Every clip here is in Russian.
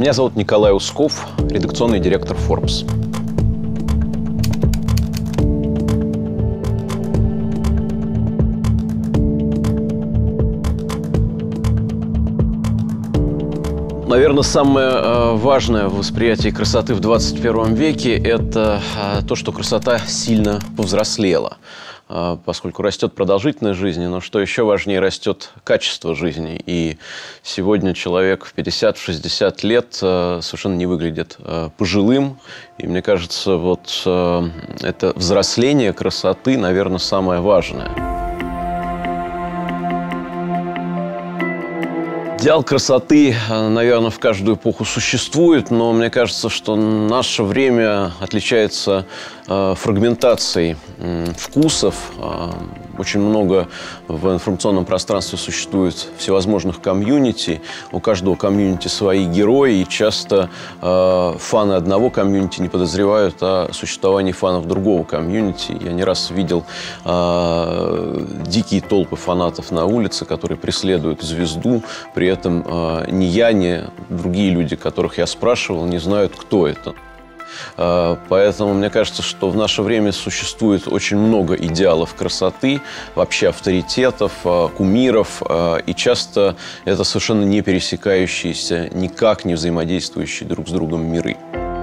Меня зовут Николай Усков, редакционный директор Forbes. Наверное, самое важное в восприятии красоты в 21 веке – это то, что красота сильно повзрослела. Поскольку растет продолжительность жизни, но что еще важнее, растет качество жизни. И сегодня человек в 50-60 лет совершенно не выглядит пожилым. И мне кажется, вот это взросление красоты, наверное, самое важное. Идеал красоты, наверное, в каждую эпоху существует, но мне кажется, что наше время отличается фрагментацией вкусов. Очень много в информационном пространстве существует всевозможных комьюнити. У каждого комьюнити свои герои, и часто фаны одного комьюнити не подозревают о существовании фанов другого комьюнити. Я не раз видел дикие толпы фанатов на улице, которые преследуют звезду. При этом ни я, ни другие люди, которых я спрашивал, не знают, кто это. Поэтому мне кажется, что в наше время существует очень много идеалов красоты, вообще авторитетов, кумиров, и часто это совершенно не пересекающиеся, никак не взаимодействующие друг с другом миры.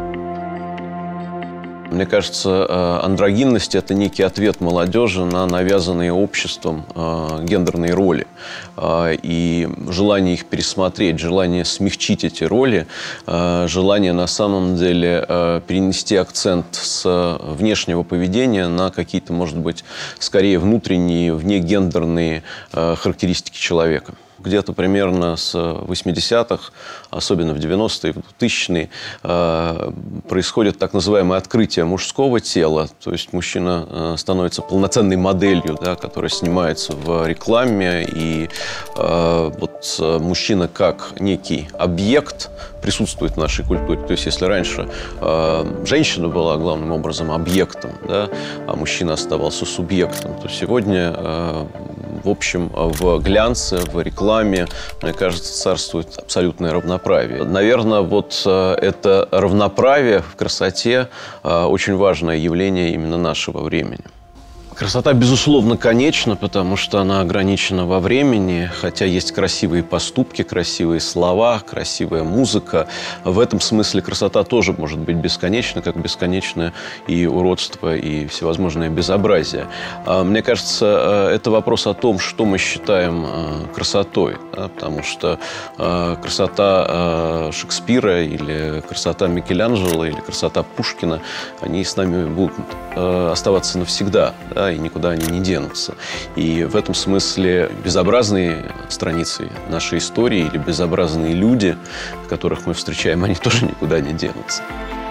Мне кажется, андрогинность – это некий ответ молодежи на навязанные обществом гендерные роли. И желание их пересмотреть, желание смягчить эти роли, желание на самом деле перенести акцент с внешнего поведения на какие-то, может быть, скорее внутренние, внегендерные характеристики человека. Где-то примерно с 80-х, особенно в 90-е, в 2000-е, происходит так называемое открытие мужского тела. То есть мужчина становится полноценной моделью, да, которая снимается в рекламе. И вот мужчина как некий объект присутствует в нашей культуре. То есть если раньше женщина была главным образом объектом, да, а мужчина оставался субъектом, то сегодня, в общем, в глянце, в рекламе, мне кажется, царствует абсолютное равноправие. Наверное, вот это равноправие в красоте очень важное явление именно нашего времени. Красота, безусловно, конечна, потому что она ограничена во времени, хотя есть красивые поступки, красивые слова, красивая музыка. В этом смысле красота тоже может быть бесконечна, как бесконечное и уродство, и всевозможное безобразие. Мне кажется, это вопрос о том, что мы считаем красотой, да, потому что красота Шекспира или красота Микеланджело или красота Пушкина, они с нами будут оставаться навсегда, да, и никуда они не денутся. И в этом смысле безобразные страницы нашей истории или безобразные люди, которых мы встречаем, они тоже никуда не денутся.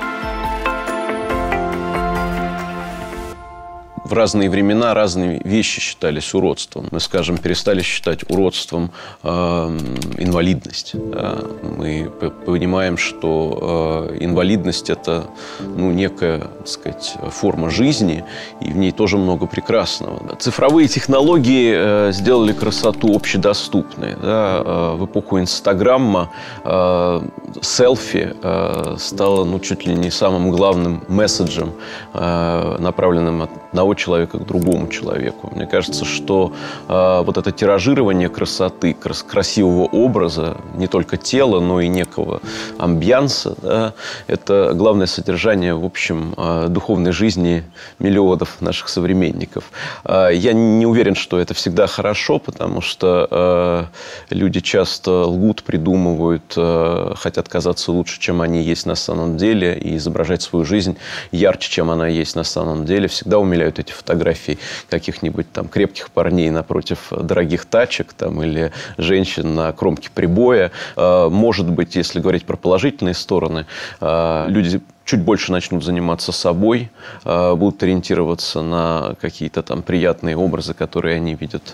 В разные времена разные вещи считались уродством. Мы, скажем, перестали считать уродством инвалидность. Да? Мы понимаем, что инвалидность – это некая, так сказать, форма жизни, и в ней тоже много прекрасного. Да? Цифровые технологии сделали красоту общедоступной. Да? В эпоху Инстаграма селфи стало чуть ли не самым главным месседжем, направленным от одного человека к другому человеку. Мне кажется, что вот это тиражирование красоты, красивого образа, не только тела, но и некого амбианса, да, это главное содержание, в общем, духовной жизни миллионов наших современников. Я не уверен, что это всегда хорошо, потому что люди часто лгут, придумывают, хотят казаться лучше, чем они есть на самом деле, и изображать свою жизнь ярче, чем она есть на самом деле. Всегда умиляют эти фотографии каких-нибудь там крепких парней напротив дорогих тачек там, или женщин на кромке прибоя. Может быть, если говорить про положительные стороны, люди чуть больше начнут заниматься собой, будут ориентироваться на какие-то там приятные образы, которые они видят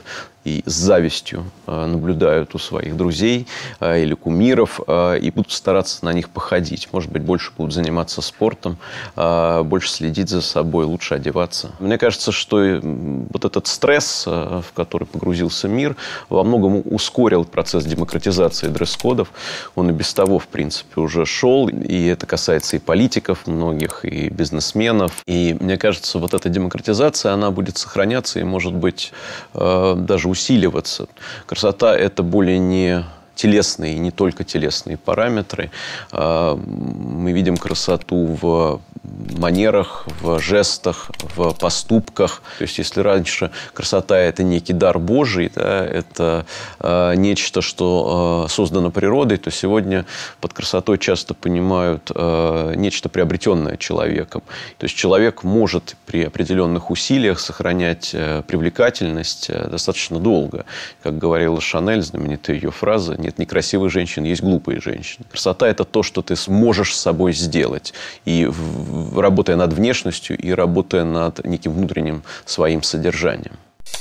и с завистью наблюдают у своих друзей или кумиров и будут стараться на них походить. Может быть, больше будут заниматься спортом, больше следить за собой, лучше одеваться. Мне кажется, что вот этот стресс, в который погрузился мир, во многом ускорил процесс демократизации дресс-кодов. Он и без того, в принципе, уже шел. И это касается и политиков многих, и бизнесменов. И мне кажется, вот эта демократизация, она будет сохраняться и, может быть, даже усиливаться. Красота – это более не телесные и не только телесные параметры. Мы видим красоту в манерах, в жестах, в поступках. То есть, если раньше красота – это некий дар Божий, да, это нечто, что создано природой, то сегодня под красотой часто понимают нечто, приобретенное человеком. То есть, человек может при определенных усилиях сохранять привлекательность достаточно долго. Как говорила Шанель, знаменитая ее фраза: «Нет некрасивых женщин, есть глупые женщины». Красота – это то, что ты сможешь с собой сделать. И работая над внешностью, и работая над неким внутренним своим содержанием.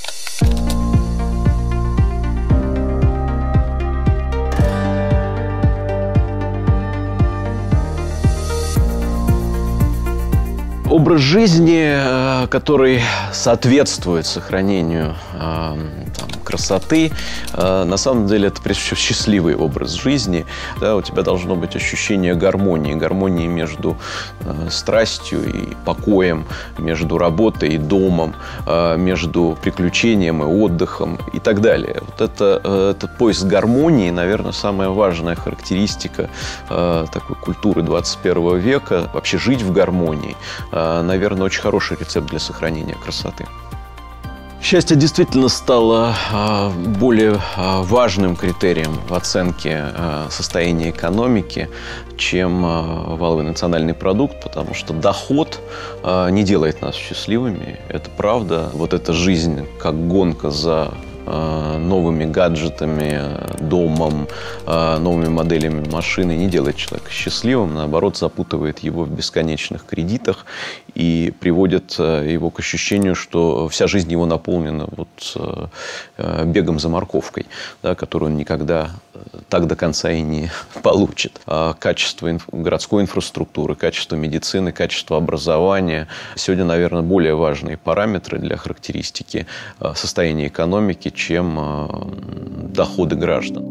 Образ жизни, который соответствует сохранению красоты, на самом деле это прежде всего счастливый образ жизни. Да, у тебя должно быть ощущение гармонии между страстью и покоем, между работой и домом, между приключением и отдыхом и так далее. Вот этот поиск гармонии, наверное, самая важная характеристика такой культуры 21 века. Вообще жить в гармонии, наверное, очень хороший рецепт для сохранения красоты. Счастье действительно стало более важным критерием в оценке состояния экономики, чем валовый национальный продукт, потому что доход не делает нас счастливыми. Это правда. Вот эта жизнь как гонка за новыми гаджетами, домом, новыми моделями машины не делает человека счастливым, наоборот, запутывает его в бесконечных кредитах и приводит его к ощущению, что вся жизнь его наполнена вот бегом за морковкой, да, которую он никогда так до конца и не получит. Качество городской инфраструктуры, качество медицины, качество образования сегодня, наверное, более важные параметры для характеристики состояния экономики, чем доходы граждан.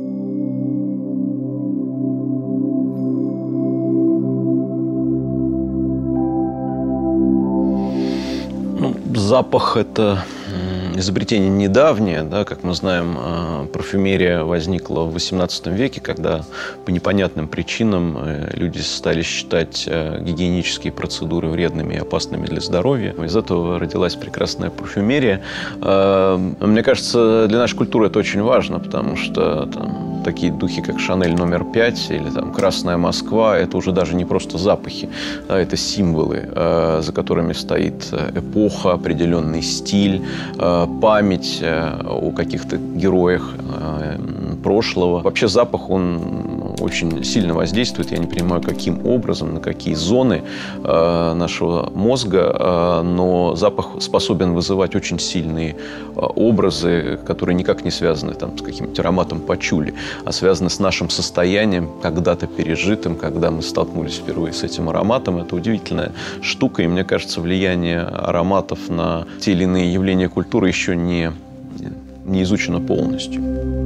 Запах – это изобретение недавнее. Да, как мы знаем, парфюмерия возникла в XVIII веке, когда по непонятным причинам люди стали считать гигиенические процедуры вредными и опасными для здоровья. Из этого родилась прекрасная парфюмерия. Мне кажется, для нашей культуры это очень важно, потому что такие духи, как Шанель номер 5 или Красная Москва, это уже даже не просто запахи, да, это символы, за которыми стоит эпоха, определенный стиль, память о каких-то героях прошлого. Вообще запах, он очень сильно воздействует. Я не понимаю, каким образом, на какие зоны нашего мозга, но запах способен вызывать очень сильные образы, которые никак не связаны с каким-то ароматом пачули, а связаны с нашим состоянием, когда-то пережитым, когда мы столкнулись впервые с этим ароматом. Это удивительная штука, и мне кажется, влияние ароматов на те или иные явления культуры еще не изучено полностью.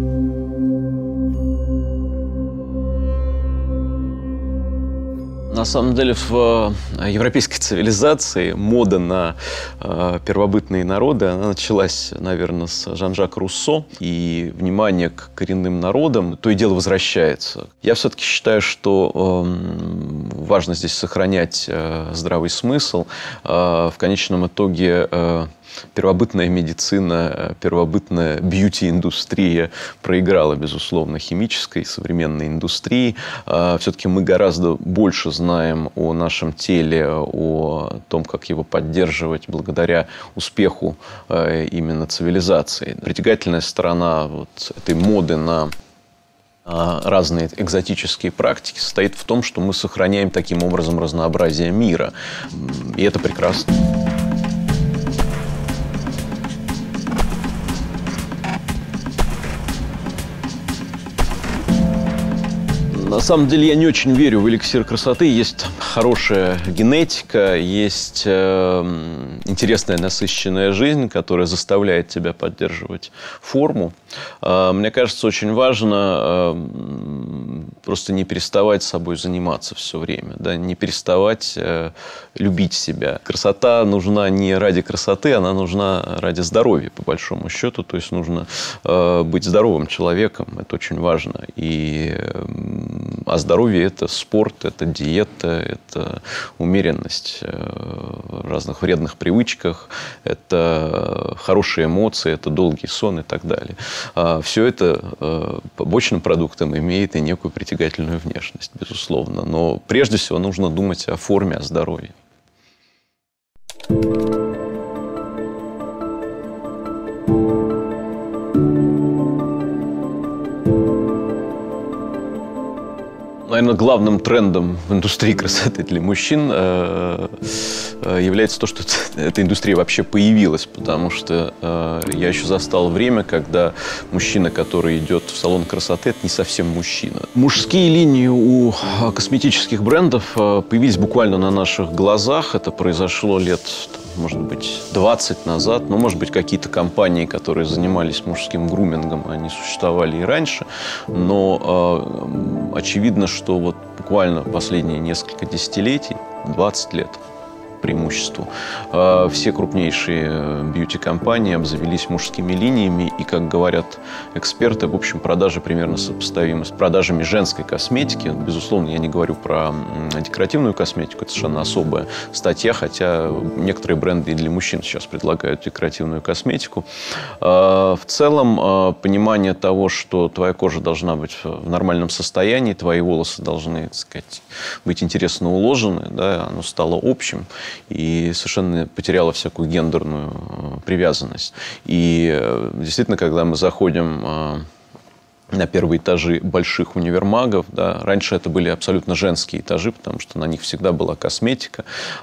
На самом деле в европейской цивилизации мода на первобытные народы, она началась, наверное, с Жан-Жака Руссо, и внимание к коренным народам то и дело возвращается. Я все-таки считаю, что важно здесь сохранять здравый смысл. В конечном итоге первобытная медицина, первобытная бьюти-индустрия проиграла, безусловно, химической современной индустрии. Все-таки мы гораздо больше знаем о нашем теле, о том, как его поддерживать благодаря успеху именно цивилизации. Притягательная сторона вот этой моды на разные экзотические практики состоит в том, что мы сохраняем таким образом разнообразие мира. И это прекрасно. На самом деле я не очень верю в эликсир красоты. Есть хорошая генетика, есть интересная насыщенная жизнь, которая заставляет тебя поддерживать форму. Мне кажется, очень важно просто не переставать собой заниматься все время, да, не переставать любить себя. Красота нужна не ради красоты, она нужна ради здоровья, по большому счету. То есть нужно быть здоровым человеком, это очень важно. А здоровье – это спорт, это диета, это умеренность в разных вредных привычках, это хорошие эмоции, это долгий сон и так далее. Все это побочным продуктом имеет и некую притягательную внешность, безусловно. Но прежде всего нужно думать о форме, о здоровье. Наверное, главным трендом в индустрии красоты для мужчин является то, что эта индустрия вообще появилась, потому что я еще застал время, когда мужчина, который идет в салон красоты, это не совсем мужчина. Мужские линии у косметических брендов появились буквально на наших глазах. Это произошло лет, может быть, 20 назад. Ну, может быть, какие-то компании, которые занимались мужским грумингом, они существовали и раньше. Но очевидно, что вот буквально последние несколько десятилетий, 20 лет преимуществу, все крупнейшие бьюти-компании обзавелись мужскими линиями. И, как говорят эксперты, в общем, продажи примерно сопоставимы с продажами женской косметики. Безусловно, я не говорю про декоративную косметику, это совершенно особая статья, хотя некоторые бренды и для мужчин сейчас предлагают декоративную косметику. В целом, понимание того, что твоя кожа должна быть в нормальном состоянии, твои волосы должны, так сказать, быть интересно уложены, да, оно стало общим. И совершенно потеряла всякую гендерную привязанность. И действительно, когда мы заходим на первые этажи больших универмагов, да, раньше это были абсолютно женские этажи, потому что на них всегда была косметика,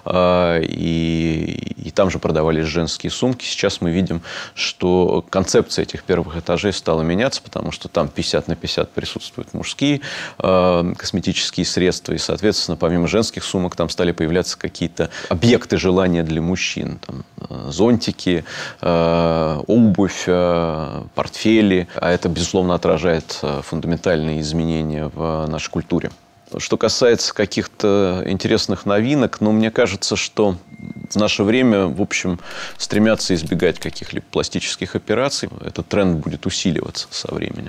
и там же продавались женские сумки. Сейчас мы видим, что концепция этих первых этажей стала меняться, потому что там 50 на 50 присутствуют мужские косметические средства, и, соответственно, помимо женских сумок там стали появляться какие-то объекты желания для мужчин. Там, зонтики, обувь, портфели, а это, безусловно, отражает фундаментальные изменения в нашей культуре. Что касается каких-то интересных новинок, но мне кажется, что в наше время, в общем, стремятся избегать каких-либо пластических операций. Этот тренд будет усиливаться со временем.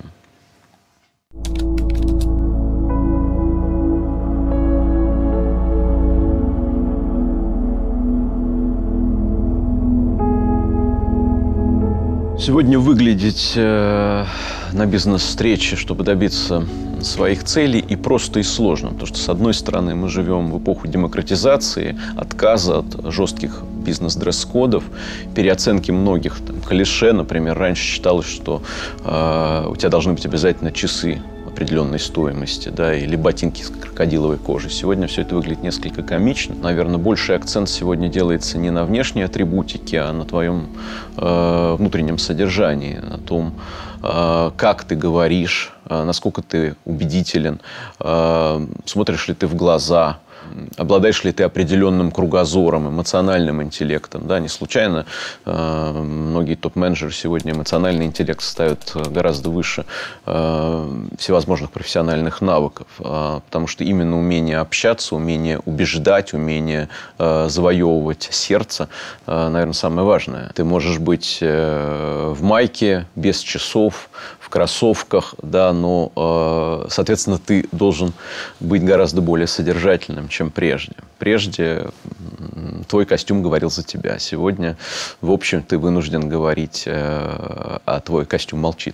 Сегодня выглядеть на бизнес-встрече, чтобы добиться своих целей, и просто, и сложно. Потому что, с одной стороны, мы живем в эпоху демократизации, отказа от жестких бизнес-дресс-кодов, переоценки многих. Клише, например, раньше считалось, что у тебя должны быть обязательно часы определенной стоимости, да, или ботинки из крокодиловой кожи. Сегодня все это выглядит несколько комично. Наверное, больший акцент сегодня делается не на внешней атрибутике, а на твоем внутреннем содержании, на том, как ты говоришь, насколько ты убедителен, смотришь ли ты в глаза, обладаешь ли ты определенным кругозором, эмоциональным интеллектом. Да? Не случайно многие топ-менеджеры сегодня эмоциональный интеллект ставят гораздо выше всевозможных профессиональных навыков, потому что именно умение общаться, умение убеждать, умение завоевывать сердце, наверное, самое важное. Ты можешь быть в майке, без часов, в кроссовках, да, но, соответственно, ты должен быть гораздо более содержательным, чем прежде. Прежде твой костюм говорил за тебя. Сегодня, в общем, ты вынужден говорить, а твой костюм молчит.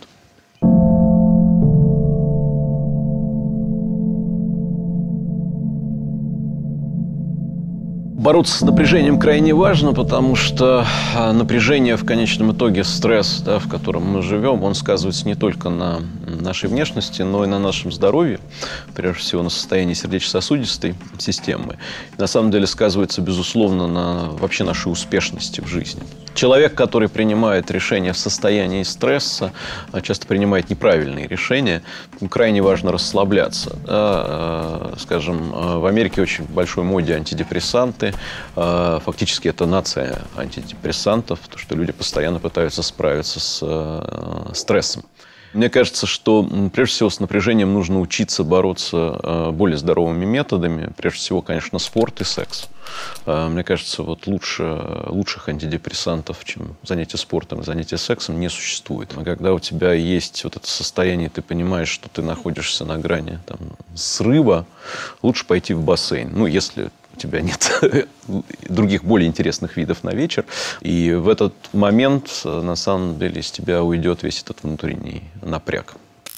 Бороться с напряжением крайне важно, потому что напряжение, в конечном итоге стресс, да, в котором мы живем, он сказывается не только на нашей внешности, но и на нашем здоровье, прежде всего на состоянии сердечно-сосудистой системы. И на самом деле сказывается, безусловно, на вообще нашей успешности в жизни. Человек, который принимает решения в состоянии стресса, часто принимает неправильные решения. Крайне важно расслабляться. Скажем, в Америке очень большой моде антидепрессанты. Фактически это нация антидепрессантов, потому что люди постоянно пытаются справиться с стрессом. Мне кажется, что прежде всего с напряжением нужно учиться бороться более здоровыми методами. Прежде всего, конечно, спорт и секс. Мне кажется, вот лучших антидепрессантов, чем занятие спортом и занятие сексом, не существует. А когда у тебя есть вот это состояние, ты понимаешь, что ты находишься на грани там, срыва, лучше пойти в бассейн. Ну, если у тебя нет других более интересных видов на вечер. И в этот момент, на самом деле, из тебя уйдет весь этот внутренний напряг.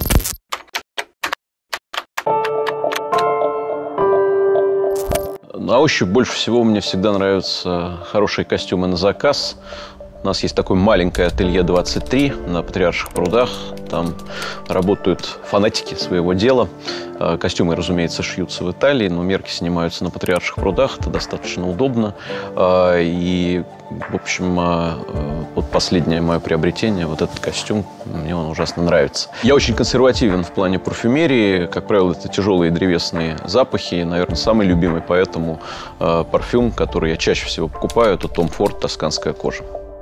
На ощупь больше всего мне всегда нравятся хорошие костюмы на заказ. У нас есть такое маленькое ателье 23 на Патриарших прудах. Там работают фанатики своего дела. Костюмы, разумеется, шьются в Италии, но мерки снимаются на Патриарших прудах. Это достаточно удобно. И, в общем, вот последнее мое приобретение, вот этот костюм, мне он ужасно нравится. Я очень консервативен в плане парфюмерии. Как правило, это тяжелые древесные запахи. Наверное, самый любимый поэтому парфюм, который я чаще всего покупаю, это Том Форд «Тосканская кожа».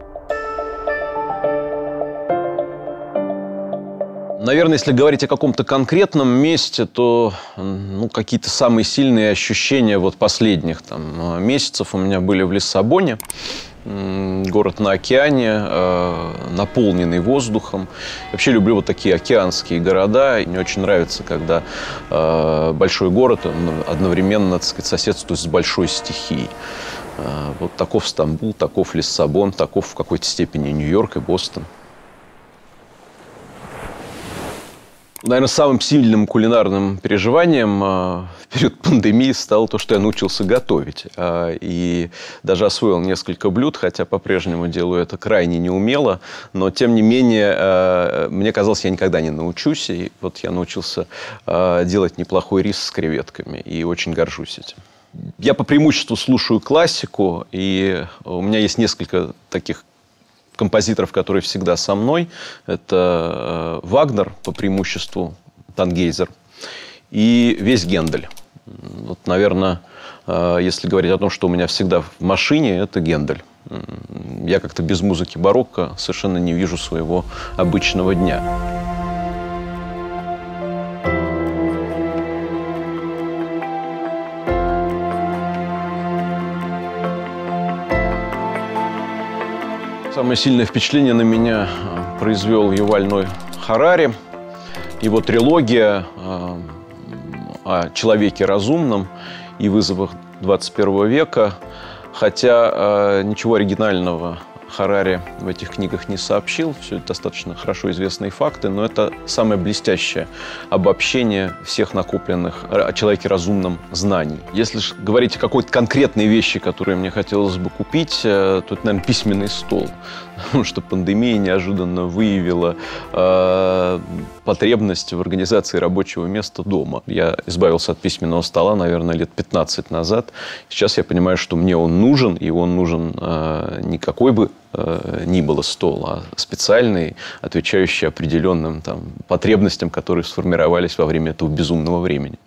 Наверное, если говорить о каком-то конкретном месте, то какие-то самые сильные ощущения вот последних месяцев у меня были в Лиссабоне. Город на океане, наполненный воздухом. Вообще люблю вот такие океанские города. И мне очень нравится, когда большой город одновременно, так сказать, соседствует с большой стихией. Вот таков Стамбул, таков Лиссабон, таков в какой-то степени Нью-Йорк и Бостон. Наверное, самым сильным кулинарным переживанием в период пандемии стало то, что я научился готовить. И даже освоил несколько блюд, хотя по-прежнему делаю это крайне неумело. Но, тем не менее, мне казалось, я никогда не научусь. И вот я научился делать неплохой рис с креветками. И очень горжусь этим. Я по преимуществу слушаю классику. И у меня есть несколько таких композиторов, которые всегда со мной. Это Вагнер, по преимуществу, Тангейзер, и весь Гендель. Вот, наверное, если говорить о том, что у меня всегда в машине, это Гендель. Я как-то без музыки барокко совершенно не вижу своего обычного дня. Самое сильное впечатление на меня произвел Юваль Ной Харари. Его трилогия о человеке разумном и вызовах 21 века. Хотя ничего оригинального Харари в этих книгах не сообщил. Все это достаточно хорошо известные факты, но это самое блестящее обобщение всех накопленных о человеке разумном знаний. Если же говорить о какой-то конкретной вещи, которую мне хотелось бы купить, то это, наверное, письменный стол. Потому что пандемия неожиданно выявила потребность в организации рабочего места дома. Я избавился от письменного стола, наверное, лет 15 назад. Сейчас я понимаю, что мне он нужен, и он нужен не какой бы ни было стол, а специальный, отвечающий определенным потребностям, которые сформировались во время этого безумного времени.